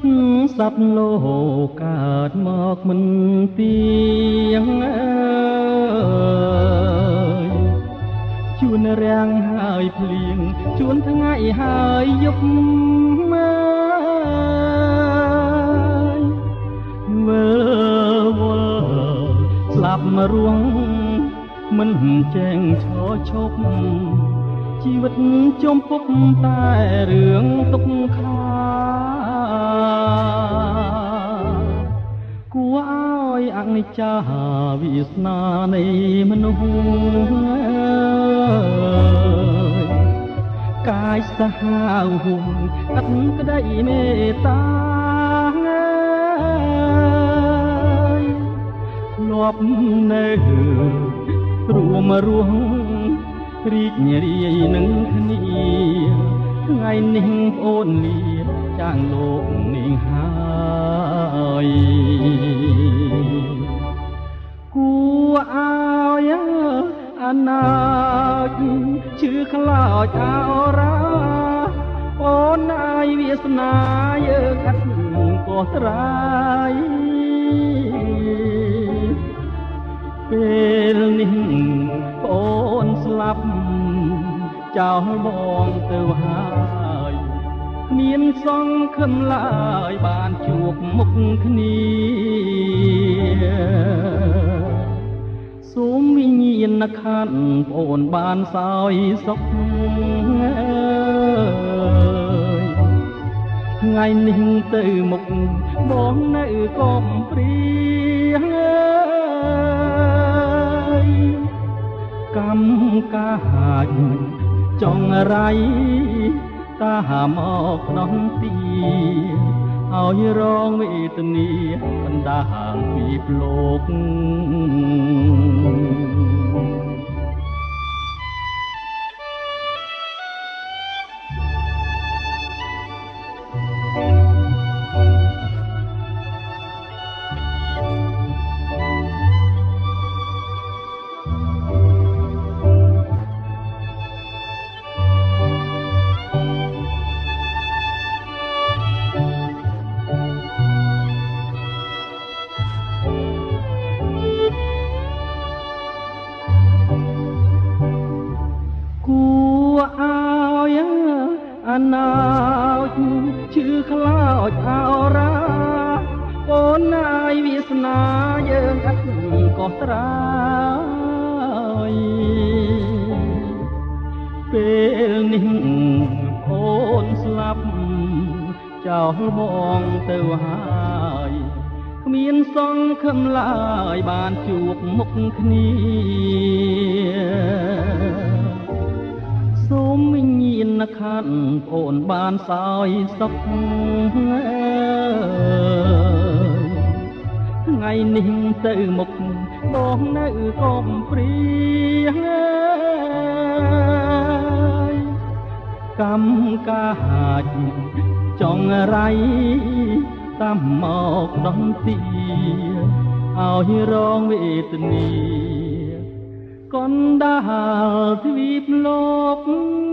សត្វលោកកើតមកមិនទៀងជួនរាំងហើយភ្លៀងជួនថ្ងៃហើយយប់មើលវល់ស្លាប់មករួងមិនចេញឈរឈប់ជីវិតជុំពុកតែរឿងទុកខាគួរឲ្យអនិច្ចាវាសនានៃមនុស្សកាយសាហាវហួងឥតក្តីមេត្តាធ្លាប់នៅរួមរស់រីករាយនឹងគ្នាថ្ងៃនេះប្អូនលាចាងលោកនេះហើយគួរឲ្យអនាគជឿខ្លោចអរ៉ាអូនអាយវាសនាយើងអត់ក៏ត្រាយពេលនេះប្អូនស្លាប់ចោលបងទៅហើយគ្មានសង្ឃឹមឡើយបានជួបមុខគ្នាសូមវិញ្ញាណក្ខន្ធប្អូនបានសោយសុខថ្ងៃនេះទៅមុខបងនៅកំព្រាកម្មកាចចង់រៃតាមកដល់ទីឲ្យរងវេទនាបណ្ដាលពីផ្លោកអនាគជឿខ្លោចអរ៉ាអូនអាយវាសនាយើងអត់ក៏ត្រាយពេលនេះអូនស្លាប់ចោលបងទៅហើយគ្មានសង្ឃឹមឡើយបានជួបមុខគ្នាសូមវិញ្ញាណក្ខន្ធប្អូនបានសោយសុខថ្ងៃនេះទៅមុខបងនៅកំព្រាកម្មកាចចង់រៃតាមមកដល់ទីឲ្យរងវេទនាកណ្ដាលទ្វីបលោក